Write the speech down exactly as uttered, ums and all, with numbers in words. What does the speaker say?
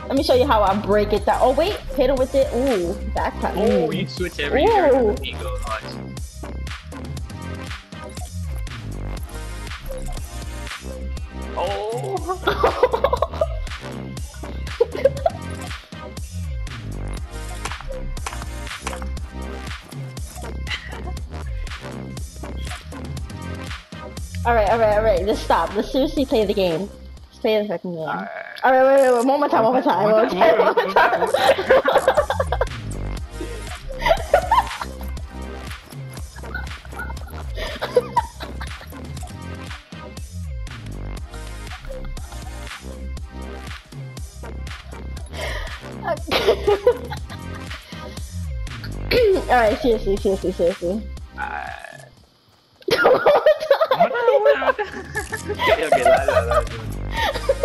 Let me show you how I break it down. Oh wait, hit him with it. Ooh, back cut. Oh, you switch every Ooh. turn. He goes on. Oh. Alright, alright, alright. Just stop. Let's seriously play the game. Let's play the fucking game. Alright, Alright, wait, wait, wait. One more time, one more time, one more time, one more time. Alright, seriously, seriously, seriously. Alright. One more time. Okay, okay, lalo, lalo.